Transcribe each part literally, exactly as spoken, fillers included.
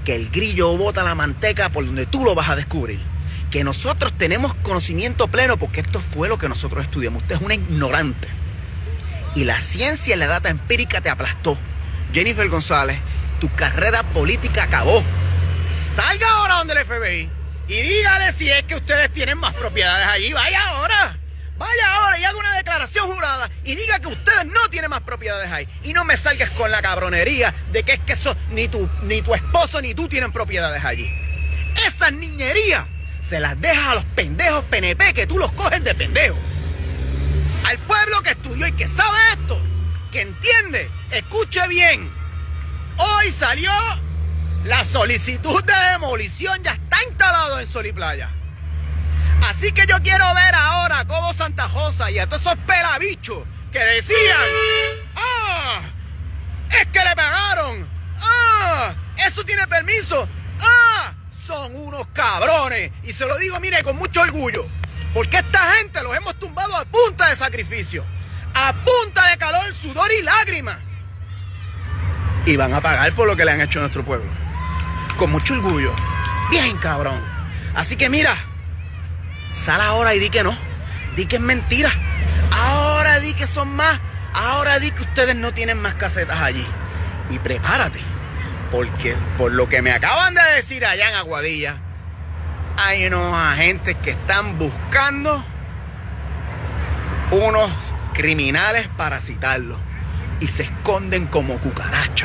que el grillo bota la manteca por donde tú lo vas a descubrir. Que nosotros tenemos conocimiento pleno porque esto fue lo que nosotros estudiamos. Usted es una ignorante. Y la ciencia y la data empírica te aplastó. Jennifer González, tu carrera política acabó. Salga ahora donde el F B I y dígale si es que ustedes tienen más propiedades allí. Vaya ahora. Vaya ahora y haga una declaración jurada y diga que ustedes no tienen más propiedades ahí. Y no me salgas con la cabronería de que es que eso, ni tu, ni tu esposo ni tú tienen propiedades allí. Esas niñerías se las dejas a los pendejos P N P que tú los coges de pendejo. Al pueblo que estudió y que sabe esto, que entiende, escuche bien. Hoy salió la solicitud de demolición, ya está instalado en Sol y Playa. Así que yo quiero ver ahora cómo Santa Rosa y a todos esos pelabichos que decían, ¡ah! ¡Es que le pagaron! ¡Ah! ¡Eso tiene permiso! ¡Ah! Son unos cabrones. Y se lo digo, mire, con mucho orgullo. Porque esta gente los hemos tumbado a punta de sacrificio. A punta de calor, sudor y lágrimas. Y van a pagar por lo que le han hecho a nuestro pueblo. Con mucho orgullo. Bien, cabrón. Así que mira, sal ahora y di que no. Di que es mentira. Ahora di que son más. Ahora di que ustedes no tienen más casetas allí. Y prepárate. Porque por lo que me acaban de decir allá en Aguadilla, hay unos agentes que están buscando unos criminales para citarlos. Y se esconden como cucarachas.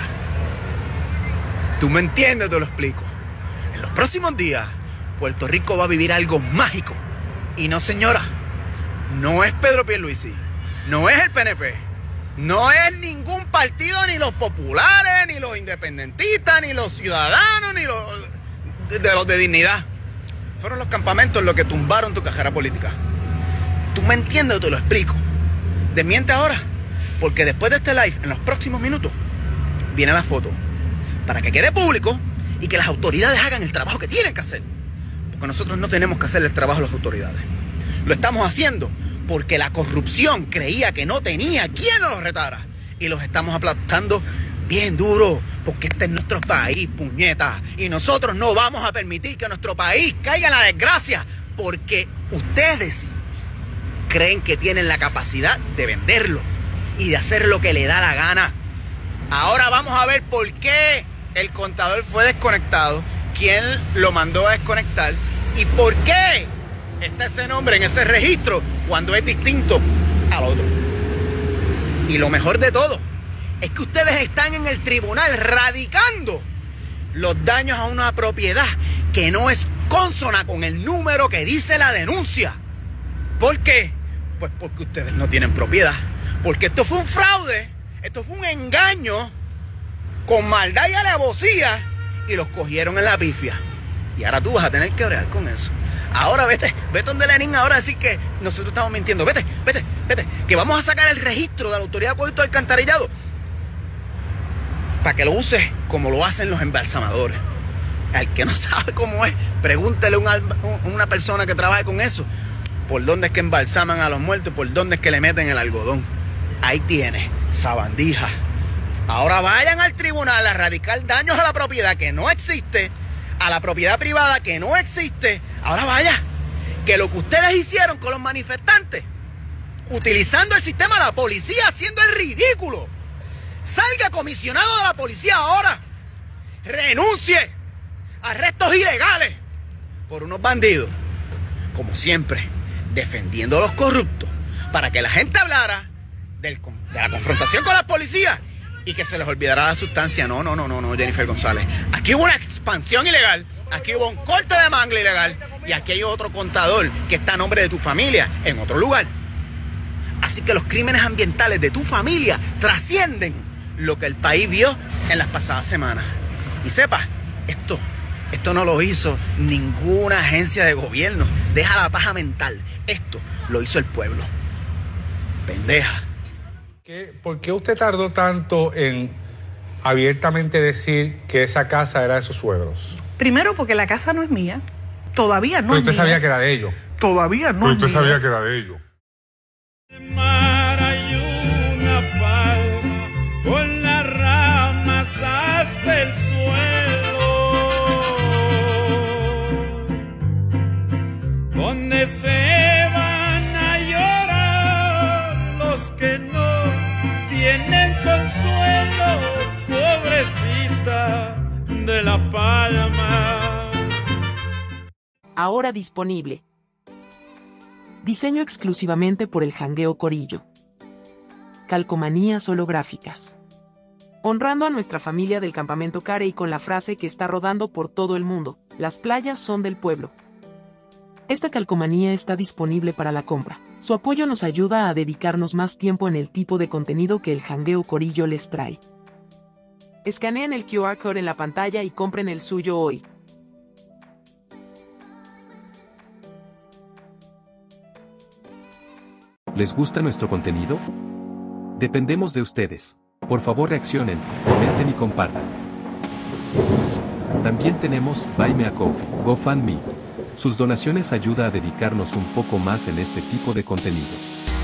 ¿Tú me entiendes? Te lo explico. En los próximos días, Puerto Rico va a vivir algo mágico. Y no, señora, no es Pedro Pierluisi, no es el P N P, no es ningún partido, ni los populares, ni los independentistas, ni los ciudadanos, ni los de, de los de dignidad. Fueron los campamentos los que tumbaron tu carrera política. ¿Tú me entiendes o te lo explico? Desmiente ahora, porque después de este live, en los próximos minutos, viene la foto para que quede público y que las autoridades hagan el trabajo que tienen que hacer. Porque nosotros no tenemos que hacer el trabajo a las autoridades. Lo estamos haciendo porque la corrupción creía que no tenía quien nos los retara. Y los estamos aplastando bien duro, porque este es nuestro país, puñeta. Y nosotros no vamos a permitir que nuestro país caiga en la desgracia, porque ustedes creen que tienen la capacidad de venderlo y de hacer lo que le da la gana. Ahora vamos a ver por qué el contador fue desconectado, quién lo mandó a desconectar y por qué está ese nombre en ese registro cuando es distinto al otro. Y lo mejor de todo es que ustedes están en el tribunal radicando los daños a una propiedad que no es consona con el número que dice la denuncia. ¿Por qué? Pues porque ustedes no tienen propiedad. Porque esto fue un fraude, esto fue un engaño con maldad y alevosía y los cogieron en la pifia. Y ahora tú vas a tener que bregar con eso. Ahora vete, vete donde Lenin ahora a decir que nosotros estamos mintiendo. Vete, vete, vete, que vamos a sacar el registro de la Autoridad de Acueducto del Alcantarillado para que lo uses como lo hacen los embalsamadores. Al que no sabe cómo es, pregúntele a un, una persona que trabaje con eso. ¿Por dónde es que embalsaman a los muertos? ¿Por dónde es que le meten el algodón? Ahí tienes, sabandija. Ahora vayan al tribunal a radicar daños a la propiedad que no existe, a la propiedad privada que no existe. Ahora vaya, que lo que ustedes hicieron con los manifestantes, utilizando el sistema de la policía, haciendo el ridículo. Salga comisionado de la policía ahora. Renuncie. Arrestos ilegales por unos bandidos. Como siempre, defendiendo a los corruptos para que la gente hablara del, de la confrontación con la policía y que se les olvidara la sustancia. No, no, no, no, no, Jennifer González. Aquí hubo una expansión ilegal, aquí hubo un corte de mangla ilegal y aquí hay otro contador que está a nombre de tu familia en otro lugar. Así que los crímenes ambientales de tu familia trascienden lo que el país vio en las pasadas semanas. Y sepa, esto, esto no lo hizo ninguna agencia de gobierno. Deja la paja mental. Esto lo hizo el pueblo. Pendeja. ¿Qué, ¿Por qué usted tardó tanto en abiertamente decir que esa casa era de sus suegros? Primero, porque la casa no es mía. Todavía no Pero es usted mía. sabía que era de ellos. Todavía no Pero es usted mía. sabía que era de ellos. Mar hay una palma con las ramas hasta el suelo. que se van a llorar los que no tienen consuelo, pobrecita de La Palma. Ahora disponible. Diseño exclusivamente por el Jangueo Corillo. Calcomanías holográficas. Honrando a nuestra familia del Campamento Carey con la frase que está rodando por todo el mundo: las playas son del pueblo. Esta calcomanía está disponible para la compra. Su apoyo nos ayuda a dedicarnos más tiempo en el tipo de contenido que el Jangueo Corillo les trae. Escaneen el Q R code en la pantalla y compren el suyo hoy. ¿Les gusta nuestro contenido? Dependemos de ustedes. Por favor reaccionen, comenten y compartan. También tenemos Buy Me a Coffee, GoFundMe. Sus donaciones ayudan a dedicarnos un poco más en este tipo de contenido.